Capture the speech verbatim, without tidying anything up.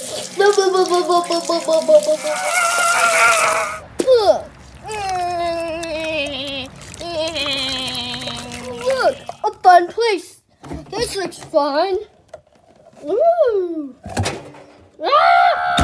Look, a fun place. This looks fun. Ooh. Ah!